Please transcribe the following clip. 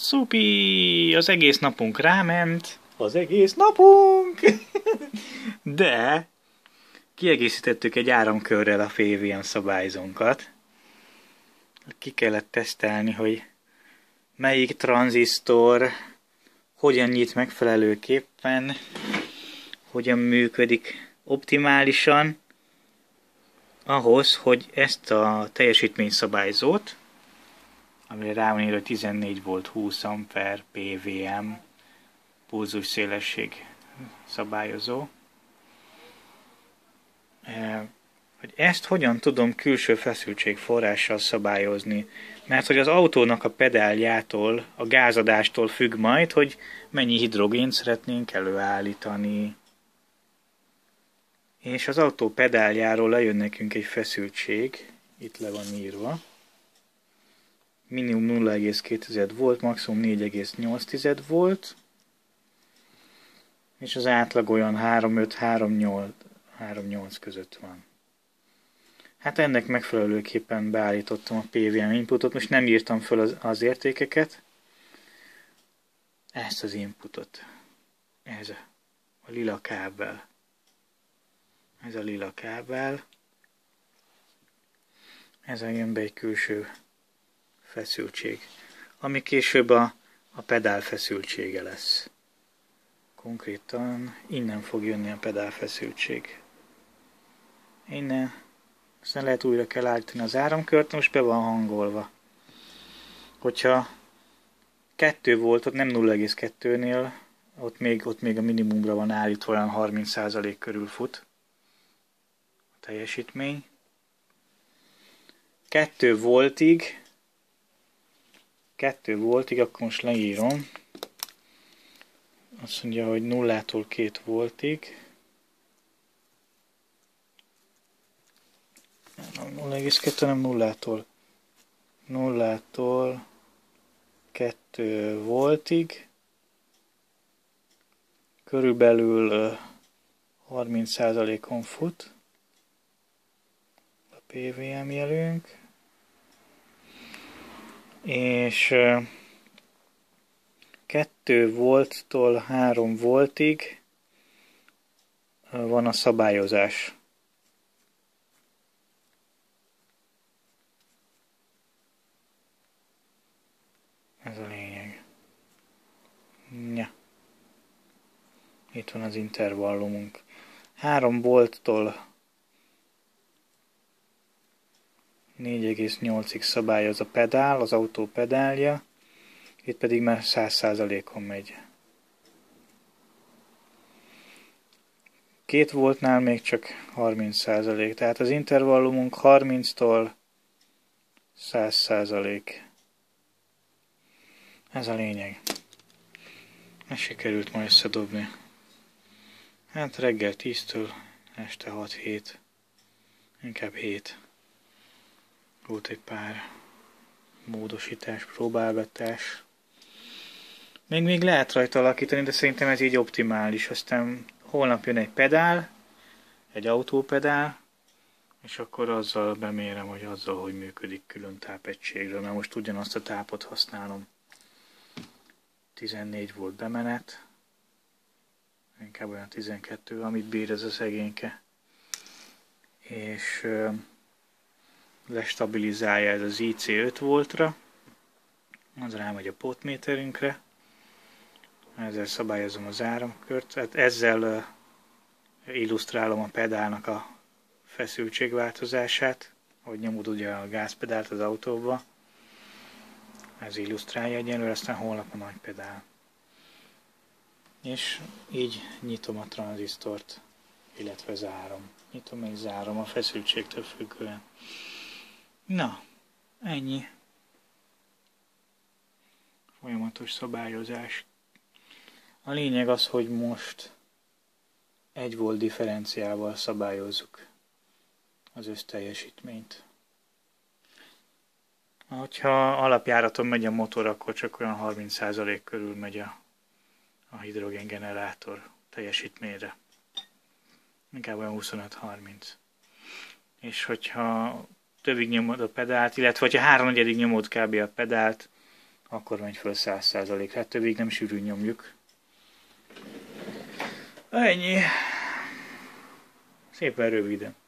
Szupi! Az egész napunk ráment. Az egész napunk! De kiegészítettük egy áramkörrel a FVM szabályzónkat. Ki kellett tesztelni, hogy melyik tranzisztor hogyan nyit megfelelőképpen, hogyan működik optimálisan, ahhoz, hogy ezt a teljesítményszabályzót, amire rá van írva 14 volt 20 ampere PVM pulzus szélesség szabályozó, hogy ezt hogyan tudom külső feszültségforrással szabályozni. Mert hogy az autónak a pedáljától, a gázadástól függ majd, hogy mennyi hidrogént szeretnénk előállítani. És az autó pedáljáról lejön nekünk egy feszültség, itt le van írva. Minimum 0,2 volt, maximum 4,8 volt. És az átlag olyan 3,5-3,8 között van. Hát ennek megfelelőképpen beállítottam a PVM inputot, most nem írtam föl az értékeket. Ezt az inputot. Ez a lila kábel. Ez a lila kábel. Ezen jön be egy külső feszültség, ami később a pedál feszültsége lesz. Konkrétan innen fog jönni a pedál feszültség. Innen. Aztán lehet újra kell állítani az áramkört, most be van hangolva. Hogyha 2 voltot, nem 0,2-nél, ott még a minimumra van állítva, olyan 30% körül fut a teljesítmény. 2 voltig, akkor most leírom. Azt mondja, hogy 0-tól 2 voltig. 0,2, nem 0-tól. 0-tól 2 voltig. Körülbelül 30%-on fut a PVM jelünk. És 2 volttól 3 voltig van a szabályozás. Ez a lényeg. Ja. Itt van az intervallumunk. 3 volttól 4,8-ig szabályoz a pedál, az autó pedálja. Itt pedig már 100%-on megy. 2 voltnál még csak 30%, tehát az intervallumunk 30-tól 100%. Ez a lényeg. Ez sikerült ma összedobni. Hát reggel 10-től este 6-7. Inkább 7. Volt egy pár módosítás, próbálgatás. Még lehet rajta alakítani, de szerintem ez így optimális. Aztán holnap jön egy pedál, egy autópedál, és akkor azzal bemérem, hogy azzal, hogy működik külön tápegységről, mert most ugyanazt a tápot használom. 14 volt bemenet, inkább olyan 12, amit bír ez a szegényke. És lestabilizálja ez az IC 5 voltra, az rámegy a potméterünkre, ezzel szabályozom az áramkört, tehát ezzel illusztrálom a pedálnak a feszültségváltozását, hogy nyomod ugye a gázpedált az autóba, ez illusztrálja egyenlőre, aztán holnap a nagy pedál. És így nyitom a tranzisztort, illetve zárom. Nyitom és zárom a feszültségtől függően. Na, ennyi. Folyamatos szabályozás. A lényeg az, hogy most 1 volt differenciával szabályozzuk az összteljesítményt. Ha alapjáraton megy a motor, akkor csak olyan 30% körül megy a hidrogéngenerátor teljesítményre. Inkább olyan 25-30. És hogyha tövig nyomod a pedált, illetve hogyha 3/4 nyomod kb. A pedált, akkor megy föl 100%. Hát többig nem sűrűn nyomjuk. Ennyi. Szépen röviden.